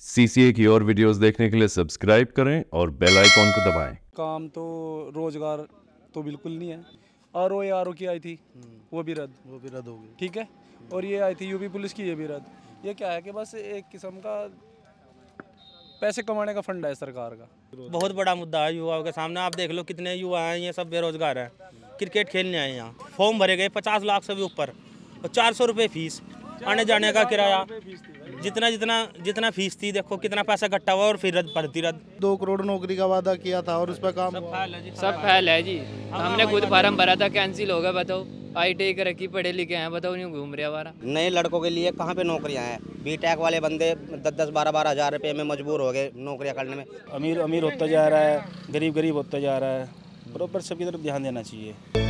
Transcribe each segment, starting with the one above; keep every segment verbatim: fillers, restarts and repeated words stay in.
CCA की और videos देखने के लिए सब्सक्राइब करें और बेल आइकॉन को दबाएं। काम तो रोजगार तो बिल्कुल नहीं है। आर ओ आर ओ की आई थी वो भी रद्द वो भी रद्द हो गई। ठीक है। और ये आई थी यूपी पुलिस की, ये भी रद्द। ये क्या है कि बस एक किस्म का पैसे कमाने का फंड है सरकार का। बहुत बड़ा मुद्दा है युवाओं के सामने। आप देख लो कितने युवा हैं, ये सब बेरोजगार हैं, क्रिकेट खेलने आए यहाँ। फॉर्म भरे गए पचास लाख से भी ऊपर और चार सौ रुपये फीस, आने जाने का किराया, जितना जितना जितना फीस थी देखो कितना पैसा इकट्ठा हुआ और फिर रद्द भर्ती रद्द। दो करोड़ नौकरी का वादा किया था और उस पर काम सब फैल है जी, सब फैल है जी। हमने खुद फार्म भरा था, कैंसिल हो गया। बताओ, आई टी आई कर रखी, पढ़े लिखे हैं, बताओ नहीं घूम रहे हमारा। नए लड़कों के लिए कहाँ पे नौकरियां हैं? बी टेक वाले बंदे दस दस बारह बारह हज़ार रुपये में मजबूर हो गए नौकरियां करने में। अमीर अमीर होता जा रहा है, गरीब गरीब होता जा रहा है। बराबर सबकी तरफ ध्यान देना चाहिए।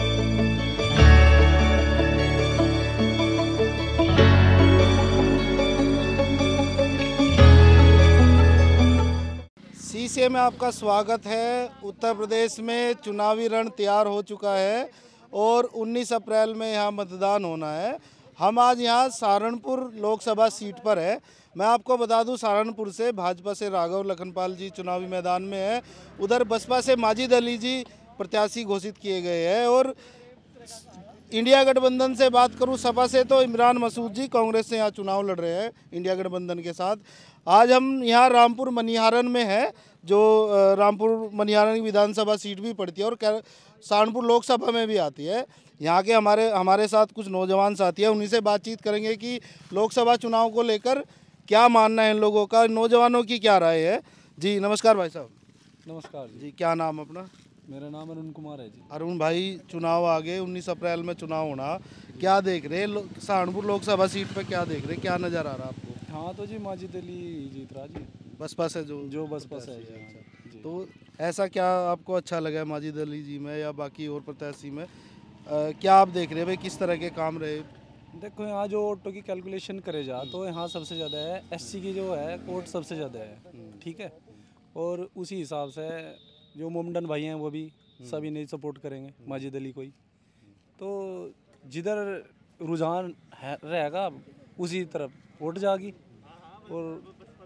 सीसीए में आपका स्वागत है। उत्तर प्रदेश में चुनावी रण तैयार हो चुका है और उन्नीस अप्रैल में यहाँ मतदान होना है। हम आज यहाँ सहारनपुर लोकसभा सीट पर है। मैं आपको बता दूं, सहारनपुर से भाजपा से राघव लखनपाल जी चुनावी मैदान में है, उधर बसपा से माजिद अली जी प्रत्याशी घोषित किए गए हैं और इंडिया गठबंधन से बात करूं, सपा से तो इमरान मसूद जी कांग्रेस से यहाँ चुनाव लड़ रहे हैं इंडिया गठबंधन के साथ। आज हम यहाँ रामपुर मनिहारन में है, जो रामपुर मनिहारन की विधानसभा सीट भी पड़ती है और सहारनपुर लोकसभा में भी आती है। यहाँ के हमारे हमारे साथ कुछ नौजवान साथी हैं, उन्हीं से बातचीत करेंगे कि लोकसभा चुनाव को लेकर क्या मानना है इन लोगों का, नौजवानों की क्या राय है। जी नमस्कार भाई साहब। नमस्कार जी। जी क्या नाम अपना? मेरा नाम अरुण कुमार है जी। अरुण भाई, चुनाव आगे उन्नीस अप्रैल में चुनाव होना, क्या देख रहे हैं सहारनपुर लोकसभा सीट पे, क्या देख रहे हैं, क्या नज़र आ रहा है आपको? हाँ तो जी माजिद अली जीत रहा जी, बसपा से जो जो बसपा से है जी। तो ऐसा क्या आपको अच्छा लगा है माजिद अली जी में या बाकी और प्रत्याशी में? आ, क्या आप देख रहे हैं भाई, किस तरह के काम रहे? देखो यहाँ जो ऑटो की कैलकुलेशन करे जा तो यहाँ सबसे ज़्यादा है एससी की जो है कोर्ट सबसे ज़्यादा है, ठीक है। और उसी हिसाब से जो मोमडन भाई हैं वो भी सभी नहीं सपोर्ट करेंगे माजिद अली को ही। तो जिधर रुझान है रहेगा उसी तरफ वोट जाएगी। और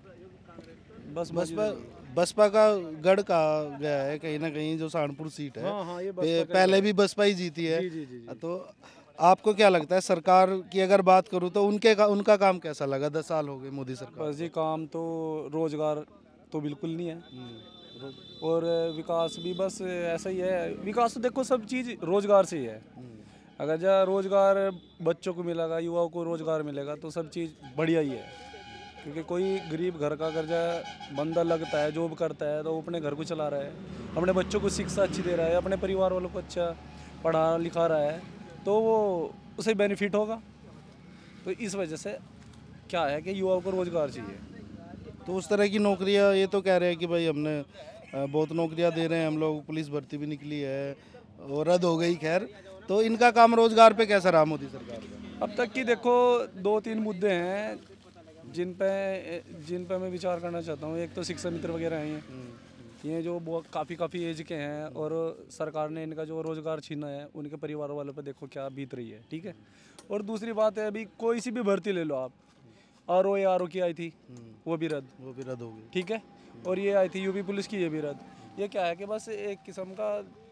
बस बसपा बसपा का गढ़ कहा गया है कहीं ना कहीं, जो सहारनपुर सीट है। हाँ हाँ ये पहले भी बसपा ही जीती है। जी, जी, जी, जी। तो आपको क्या लगता है, सरकार की अगर बात करूं तो उनके का, उनका काम कैसा लगा? दस साल हो गए मोदी सरकार। बस जी काम तो रोजगार तो बिल्कुल नहीं है और विकास भी बस ऐसा ही है। विकास तो देखो सब चीज़ रोजगार से ही है। अगर जा रोजगार बच्चों को मिलेगा, युवाओं को रोजगार मिलेगा तो सब चीज़ बढ़िया ही है। क्योंकि कोई गरीब घर का अगर जा बंदा लगता है, जॉब करता है, तो वो अपने घर को चला रहा है, अपने बच्चों को शिक्षा अच्छी दे रहा है, अपने परिवार वालों को अच्छा पढ़ा लिखा रहा है, तो वो उसे बेनिफिट होगा। तो इस वजह से क्या है कि युवाओं को रोजगार चाहिए। तो उस तरह की नौकरियां, ये तो कह रहे हैं कि भाई हमने बहुत नौकरियां दे रहे हैं हम लोग, पुलिस भर्ती भी निकली है और रद्द हो गई। खैर, तो इनका काम रोजगार पे कैसा रहा मोदी सरकार का? अब तक की देखो दो तीन मुद्दे हैं जिन पे जिन पे मैं विचार करना चाहता हूँ। एक तो शिक्षा मित्र वगैरह हैं, ये ये जो बहुत काफ़ी काफ़ी एज के हैं और सरकार ने इनका जो रोज़गार छीना है, उनके परिवार वालों पे देखो क्या बीत रही है, ठीक है। और दूसरी बात है, अभी कोई सी भी भर्ती ले लो आप, आर ओ आर ओ की आई थी वो भी रद्द वो भी रद्द हो गई, ठीक है। और ये आई थी यूपी पुलिस की, ये भी रद्द। ये क्या है कि बस एक किस्म का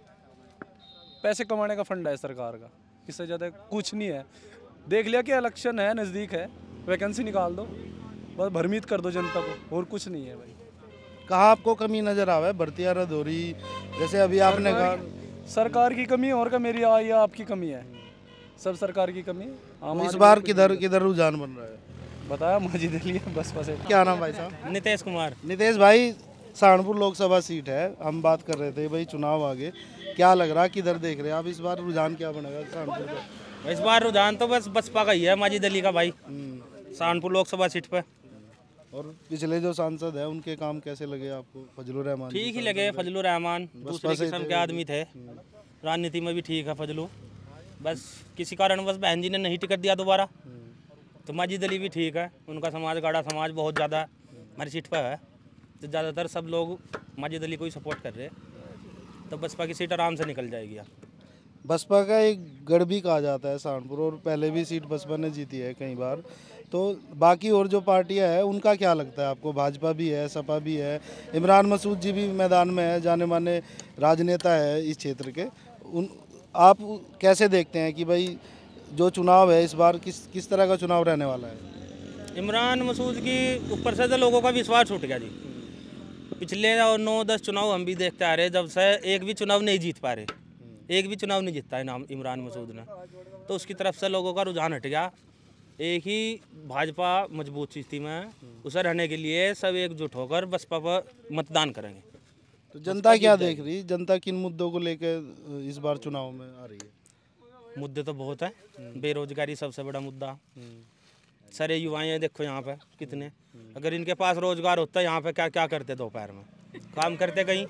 पैसे कमाने का फंड है सरकार का, इससे ज़्यादा कुछ नहीं है। देख लिया कि इलेक्शन है, नज़दीक है, वैकेंसी निकाल दो, बस भ्रमित कर दो जनता को, और कुछ नहीं है भाई। कहाँ आपको कमी नज़र आ रहा है? भर्तियाँ रद्द हो रही, जैसे अभी आपने कहा सरकार की कमी है और का मेरी आ या आपकी कमी है, सब सरकार की कमी है। तो इस बार किधर किधर रुझान बन रहा है? बताया माजिद अली है बसपा से। क्या नाम भाई साहब? नितेश कुमार। नितेश भाई, सहारनपुर लोकसभा सीट है, हम बात कर रहे थे भाई चुनाव आगे, क्या लग रहा है, किधर देख रहे हैं आप इस बार रुझान क्या बनेगा सहारनपुर का? इस बार रुझान तो बस बसपा का ही है, माजिद अली का भाई, सहारनपुर लोकसभा सीट पे। और पिछले जो सांसद है उनके काम कैसे लगे आपको? फजलुर रहमान ठीक ही लगे, फजलुर रहमान दूसरे किस्म के आदमी थे, राजनीति में भी ठीक है फजलू। बस किसी कारण बस बहन जी ने नहीं टिकट दिया दोबारा, तो माजिद अली भी ठीक है, उनका समाज गाढ़ा समाज बहुत ज़्यादा हमारी सीट पर है, तो ज़्यादातर सब लोग माजिद अली को ही सपोर्ट कर रहे हैं, तो बसपा की सीट आराम से निकल जाएगी। बसपा का एक गढ़ भी कहा जाता है सहारनपुर, और पहले भी सीट बसपा ने जीती है कई बार। तो बाकी और जो पार्टियां हैं उनका क्या लगता है आपको? भाजपा भी है, सपा भी है, इमरान मसूद जी भी मैदान में है, जाने माने राजनेता है इस क्षेत्र के। उन आप कैसे देखते हैं कि भाई जो चुनाव है इस बार किस किस तरह का चुनाव रहने वाला है? इमरान मसूद की ऊपर से तो लोगों का विश्वास उठ गया जी। पिछले और नौ दस चुनाव हम भी देखते आ रहे, जब से एक भी चुनाव नहीं जीत पा रहे, एक भी चुनाव नहीं जीतता है नाम इमरान मसूद ने, तो उसकी तरफ से लोगों का रुझान हट गया। एक ही भाजपा मजबूत स्थिति में है, उसे रहने के लिए सब एकजुट होकर बसपा पर मतदान करेंगे। तो जनता क्या देख रही है? जनता किन मुद्दों को लेकर इस बार चुनाव में आ रही है? मुद्दे तो बहुत है, बेरोजगारी सबसे बड़ा मुद्दा। सारे युवाएं देखो यहाँ पे कितने, अगर इनके पास रोजगार होता यहाँ पे क्या क्या करते दोपहर में, काम करते कहीं।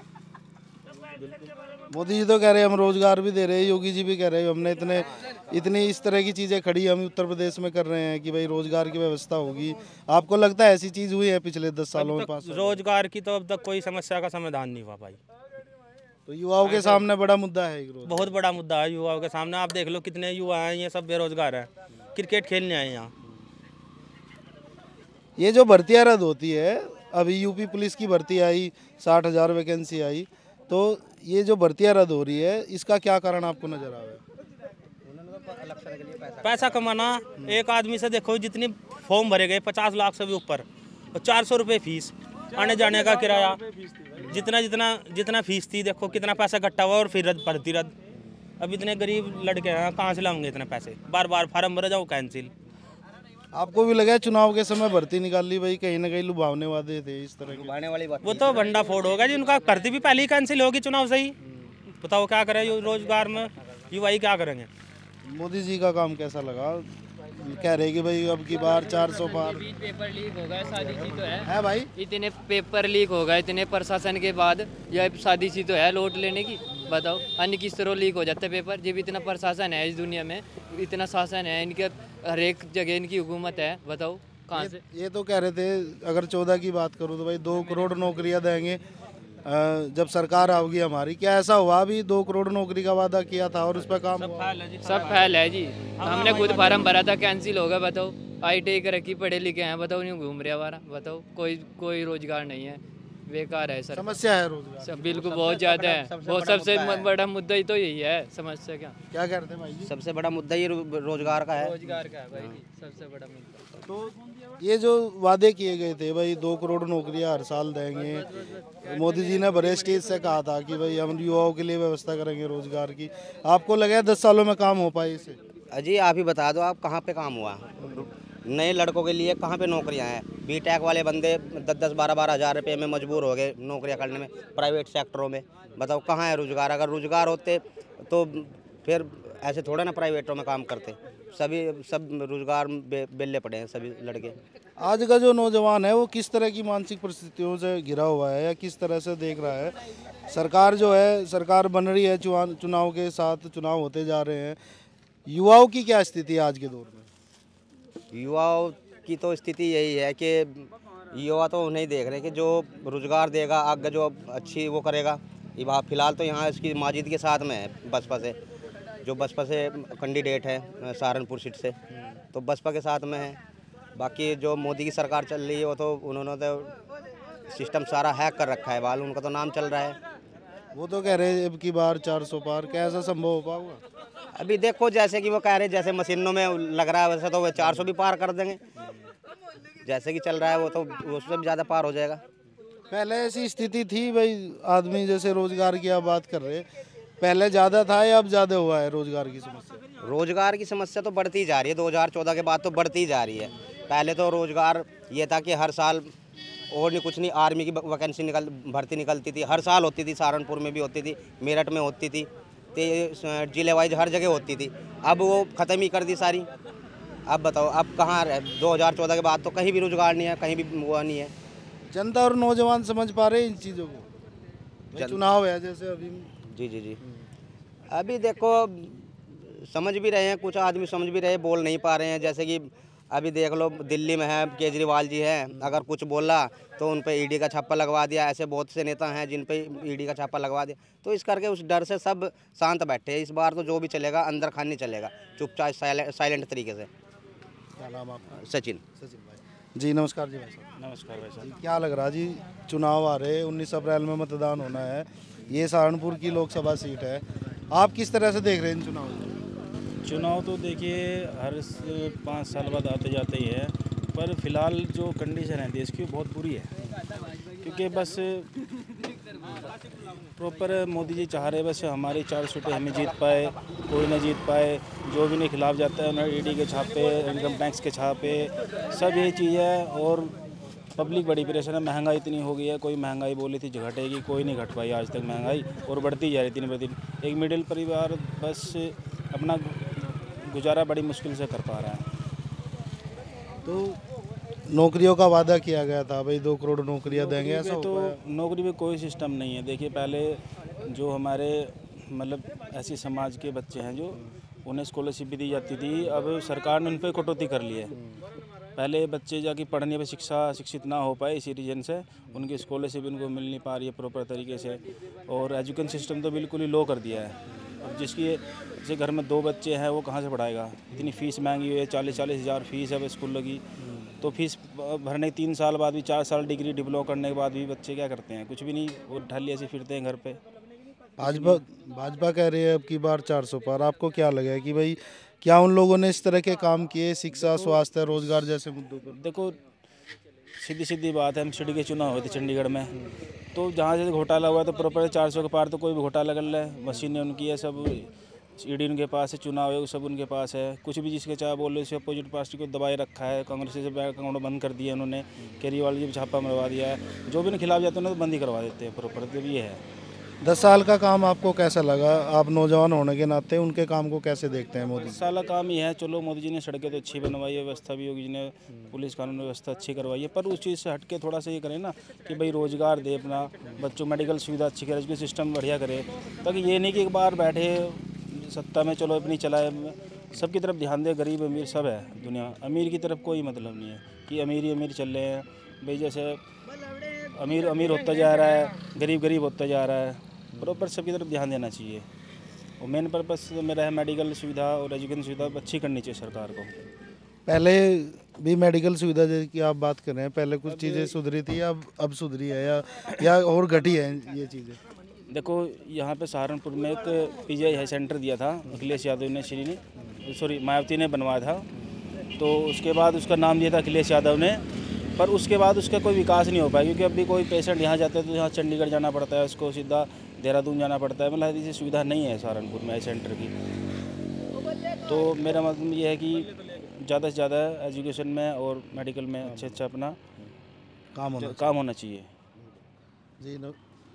मोदी जी तो कह रहे हैं हम रोजगार भी दे रहे हैं, योगी जी भी कह रहे हैं हमने इतने इतनी इस तरह की चीज़ें खड़ी हम उत्तर प्रदेश में कर रहे हैं कि भाई रोजगार की व्यवस्था होगी। आपको लगता है ऐसी चीज़ हुई है पिछले दस सालों में? पाँच रोजगार की तो अब तक कोई समस्या का समाधान नहीं हुआ भाई। तो युवाओं के सामने बड़ा मुद्दा है, एक बहुत बड़ा मुद्दा है युवाओं के सामने। आप देख लो कितने युवा हैं, ये सब बेरोजगार हैं, क्रिकेट खेलने आए यहाँ। ये जो भर्तियाँ रद्द होती है, अभी यूपी पुलिस की भर्ती आई, साठ हज़ार वैकेंसी आई, तो ये जो भर्तियाँ रद्द हो रही है इसका क्या कारण आपको नजर आ रहा है? पैसा कमाना। एक आदमी से देखो जितनी फॉर्म भरे गए पचास लाख से भी ऊपर, और चार सौ रुपये फीस, आने जाने का किराया, जितना जितना जितना फीस थी देखो कितना पैसा इकट्ठा हुआ और फिर रद्द भर्ती रद्द। अब इतने गरीब लड़के हैं, कहाँ से लाऊंगे इतने पैसे? बार बार फार्म भरे जाओ कैंसिल। आपको भी लगा चुनाव के समय भर्ती निकाल ली भाई, कहीं ना कहीं लुभावने वादे थे इस तरह के? वाली बात वो तो भंडा फोड़ होगा जी, उनका भर्ती भी पहले ही कैंसिल होगी चुनाव से ही। बताओ क्या करें रोजगार में युवा क्या करेंगे? मोदी जी का काम कैसा लगा? कह रहे कि भाई अब की बार चार सौ पार। पेपर लीक हो गए, सादी सी तो है है भाई, इतने पेपर लीक हो गए इतने प्रशासन के बाद, यह सादी सी तो है लौट लेने की। बताओ अन्य किस तरह लीक हो जाते पेपर, जब इतना प्रशासन है इस दुनिया में, इतना शासन है इनके, हर एक जगह इनकी हुकूमत है। बताओ कहाँ से? ये तो कह रहे थे अगर चौदह की बात करूँ तो भाई दो करोड़ नौकरियां देंगे जब सरकार आओगी हमारी। क्या ऐसा हुआ? अभी दो करोड़ नौकरी का वादा किया था और उस पर काम हुआ? सब फैल है जी, हमने खुद फार्म भरा था, कैंसिल हो गया। बताओ आई टी आई कर रखी, पढ़े लिखे हैं, बताओ नहीं घूम रहे हमारा। बताओ कोई कोई रोजगार नहीं है, बेकार है सर। समस्या है रोजगार सब बिल्कुल बहुत ज़्यादा है, वो सबसे बड़ा मुद्दा ही तो यही है। समस्या क्या क्या करते हैं भाई जी? सबसे बड़ा मुद्दा ये रोजगार का है। रोजगार का है भाई जी, सबसे बड़ा मुद्दा। तो ये जो वादे किए गए थे भाई दो करोड़ नौकरियां हर साल देंगे, मोदी जी ने बड़े स्टेज से कहा था कि भाई हम युवाओं के लिए व्यवस्था करेंगे रोजगार की। आपको लगा दस सालों में काम हो पाए इसे? अजी आप ही बता दो, आप कहाँ पे काम हुआ? नए लड़कों के लिए कहाँ पे नौकरियां हैं? बी टेक वाले बंदे दस दस बारह बारह हज़ार रुपये में मजबूर हो गए नौकरियां करने में प्राइवेट सेक्टरों में। बताओ कहाँ है रोजगार? अगर रोजगार होते तो फिर ऐसे थोड़ा ना प्राइवेटों में काम करते। सभी सब रोजगार बे, बेले पड़े हैं सभी लड़के। आज का जो नौजवान है वो किस तरह की मानसिक परिस्थितियों से घिरा हुआ है या किस तरह से देख रहा है? सरकार जो है सरकार बन रही है, चुनाव चुनाव के साथ चुनाव होते जा रहे हैं, युवाओं की क्या स्थिति है आज के दौर में? युवाओं की तो स्थिति यही है कि युवा तो नहीं देख रहे कि जो रोजगार देगा आगे जो अच्छी वो करेगा। ये बात फिलहाल तो यहाँ इसकी माजिद के साथ में है बसपा से, जो बसपा से कैंडिडेट है सहारनपुर सीट से, तो बसपा के साथ में है। बाकी जो मोदी की सरकार चल रही है वो तो उन्होंने तो सिस्टम सारा हैक कर रखा है, बाल उनका तो नाम चल रहा है। वो तो कह रहे हैं अब की बार चार सौ पार, कैसा संभव हो पाएगा? अभी देखो जैसे कि वो कह रहे हैं जैसे मशीनों में लग रहा है वैसे तो वो चार सौ भी पार कर देंगे। जैसे कि चल रहा है वो तो उससे भी ज़्यादा पार हो जाएगा। पहले ऐसी स्थिति थी भाई, आदमी जैसे रोजगार की आप बात कर रहे हैं, पहले ज़्यादा था या अब ज़्यादा हुआ है रोजगार की समस्या? रोजगार की समस्या तो बढ़ती जा रही है, दो हज़ार चौदह के बाद तो बढ़ती जा रही है। पहले तो रोजगार ये था कि हर साल और नहीं कुछ नहीं, आर्मी की वैकेंसी निकल भर्ती निकलती थी, हर साल होती थी, सहारनपुर में भी होती थी, मेरठ में होती थी, तो जिले वाइज हर जगह होती थी। अब वो ख़त्म ही कर दी सारी। अब बताओ अब कहाँ रहे? दो हज़ार चौदह के बाद तो कहीं भी रोजगार नहीं है, कहीं भी वो नहीं है। जनता और नौजवान समझ पा रहे हैं इन चीज़ों को? चुनाव है जैसे अभी। जी जी जी अभी देखो समझ भी रहे हैं, कुछ आदमी समझ भी रहे, बोल नहीं पा रहे हैं। जैसे कि अभी देख लो दिल्ली में है केजरीवाल जी हैं, अगर कुछ बोला तो उन पे ईडी का छापा लगवा दिया। ऐसे बहुत से नेता हैं जिन पे ईडी का छापा लगवा दिया, तो इस करके उस डर से सब शांत बैठे हैं। इस बार तो जो भी चलेगा अंदर खानी चलेगा, चुपचाप साइलेंट तरीके से। क्या नाम आपका? सचिन। सचिन भाई जी, नमस्कार जी भाई साहब। नमस्कार भाई साहब। क्या लग रहा जी, चुनाव आ रहे, उन्नीस अप्रैल में मतदान होना है, ये सहारनपुर की लोकसभा सीट है, आप किस तरह से देख रहे हैं इन चुनाव को? चुनाव तो देखिए हर स- पाँच साल बाद आते जाते ही है, पर फिलहाल जो कंडीशन है देश की वो बहुत बुरी है, क्योंकि बस प्रॉपर मोदी जी चाह रहे बस हमारी चार सीटें हमें जीत पाए, कोई ना जीत पाए, जो भी नहीं खिलाफ जाता है उन्हें ईडी के छापे, इनकम टैक्स के छापे, सब यही चीज़ है। और पब्लिक बड़ी परेशान है, महंगाई इतनी हो गई है, कोई महंगाई बोली थी घटेगी, कोई नहीं घट पाई आज तक महंगाई, और बढ़ती जा रही दिन ब दिन। एक मिडिल परिवार बस अपना गुजारा बड़ी मुश्किल से कर पा रहा है। तो नौकरियों का वादा किया गया था, भाई दो करोड़ नौकरियां देंगे, ऐसा हो तो पाया? नौकरी में कोई सिस्टम नहीं है। देखिए पहले जो हमारे मतलब ऐसी समाज के बच्चे हैं जो उन्हें स्कॉलरशिप भी दी जाती थी, अब सरकार ने उन पर कटौती कर ली है। पहले बच्चे जाके पढ़ने पर शिक्षा शिक्षित ना हो पाए, इसी रीजन से उनकी स्कॉलरशिप इनको मिल नहीं पा रही है प्रॉपर तरीके से, और एजुकेशन सिस्टम तो बिल्कुल ही लो कर दिया है। अब जिसकी जैसे घर में दो बच्चे हैं वो कहाँ से पढ़ाएगा, इतनी फ़ीस महंगी हुई है, चालीस चालीस हज़ार फीस है स्कूलों की, तो फीस भरने तीन साल बाद भी, चार साल डिग्री डिप्लोमा करने के बाद भी बच्चे क्या करते हैं, कुछ भी नहीं, वो ढाली ऐसे फिरते हैं घर पे। भाजपा भाजपा कह रही है अब की बार चार सौ पार, आपको क्या लगा है कि भाई क्या उन लोगों ने इस तरह के काम किए शिक्षा, स्वास्थ्य, रोजगार जैसे मुद्दों पर? देखो सीधी सीधी बात है, हम सिटी के चुनाव हुए थे चंडीगढ़ में, तो जहाँ से घोटाला हुआ तो प्रॉपर चार सौ के पार तो कोई भी घोटाला कर ले, मशीनें उनकी है, सब ईडी उनके पास है, चुनाव है वो सब उनके पास है, कुछ भी जिसके चाहे बोल रहे अपोजिट पार्टी को दबाए रखा है, कांग्रेस से बैंक अकाउंट बंद कर दिया उन्होंने, केजरीवाल जी छापा मरवा दिया है, जो भी उन्हें खिलाफ जाते हैं उन्हें तो बंद ही करवा देते हैं प्रॉपर, तो ये है। दस साल का काम आपको कैसा लगा? आप नौजवान होने के नाते उनके काम को कैसे देखते हैं मोदी? साला काम ही है, चलो मोदी जी ने सड़कें तो अच्छी बनवाई है, व्यवस्था भी योगी जी ने पुलिस कानून व्यवस्था अच्छी करवाई है, पर उस चीज़ से हटके थोड़ा सा ये करें ना कि भाई रोजगार दे, अपना बच्चों मेडिकल सुविधा अच्छी करे, एजुकेशन सिस्टम बढ़िया करे, ताकि ये नहीं कि एक बार बैठे सत्ता में चलो अपनी चलाए, सबकी तरफ ध्यान दे, गरीब अमीर सब है दुनिया, अमीर की तरफ कोई मतलब नहीं है कि अमीर ही अमीर चल रहे हैं, भाई जैसे अमीर अमीर होता जा रहा है, गरीब गरीब होता जा रहा है, प्रॉपर सबकी तरफ ध्यान देना चाहिए। और मेन पर्पस मेरा है मेडिकल सुविधा और एजुकेशन सुविधा अच्छी करनी चाहिए सरकार को। पहले भी मेडिकल सुविधा की आप बात कर रहे हैं, पहले कुछ चीज़ें सुधरी थी, अब अब सुधरी है या या और घटी है ये चीज़ें? देखो यहाँ पे सहारनपुर में एक पीजीआई हेल्थ सेंटर दिया था अखिलेश यादव ने, श्री ने सॉरी मायावती ने बनवाया था, तो उसके बाद उसका नाम दिया था अखिलेश यादव ने, पर उसके बाद उसका कोई विकास नहीं हो पाया, क्योंकि अभी कोई पेशेंट यहाँ जाता है तो यहाँ चंडीगढ़ जाना पड़ता है, उसको सीधा देहरादून जाना पड़ता है, मतलब ऐसी सुविधा नहीं है सहारनपुर में सेंटर की। तो मेरा मतलब ये है कि ज़्यादा से ज़्यादा एजुकेशन में और मेडिकल में अच्छे अच्छा अपना काम होना काम होना चाहिए। जी नो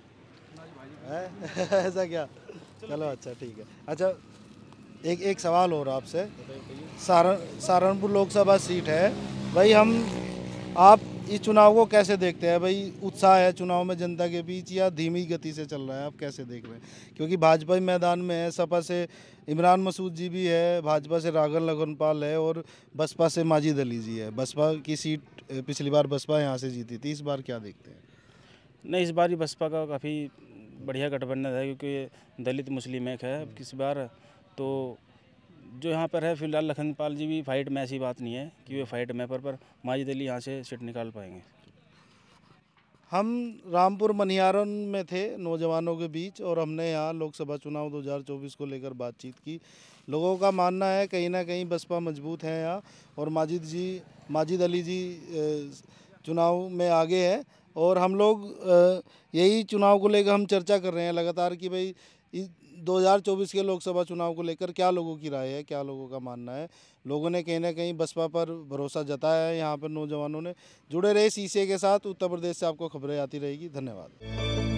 है? ऐसा क्या? चलो अच्छा ठीक है। अच्छा एक एक सवाल और आपसे, सारण सहारनपुर लोकसभा सीट है भाई, हम आप इस चुनाव को कैसे देखते हैं भाई? उत्साह है चुनाव में जनता के बीच या धीमी गति से चल रहा है, आप कैसे देख रहे हैं? क्योंकि भाजपा मैदान में है, सपा से इमरान मसूद जी भी है, भाजपा से राघव लखनपाल है और बसपा से माजिद अली जी है। बसपा की सीट पिछली बार बसपा यहाँ से जीती थी, इस बार क्या देखते हैं? नहीं, इस बार ही बसपा का काफ़ी बढ़िया गठबंधन है, क्योंकि दलित मुस्लिम एक है किस बार, तो जो यहाँ पर है फिलहाल लखनपाल जी भी फाइट में, ऐसी बात नहीं है कि वे फाइट में, पर पर माजिद अली यहाँ से सीट निकाल पाएंगे। हम रामपुर मनिहारन में थे नौजवानों के बीच, और हमने यहाँ लोकसभा चुनाव दो हज़ार चौबीस को लेकर बातचीत की। लोगों का मानना है कहीं ना कहीं बसपा मजबूत है यहाँ, और माजिद जी माजिद अली जी चुनाव में आगे है, और हम लोग यही चुनाव को लेकर हम चर्चा कर रहे हैं लगातार कि भाई दो हज़ार चौबीस के लोकसभा चुनाव को लेकर क्या लोगों की राय है, क्या लोगों का मानना है। लोगों ने कहीं ना कहीं बसपा पर भरोसा जताया है यहाँ पर नौजवानों ने। जुड़े रहे शीशे के साथ, उत्तर प्रदेश से आपको खबरें आती रहेगी। धन्यवाद।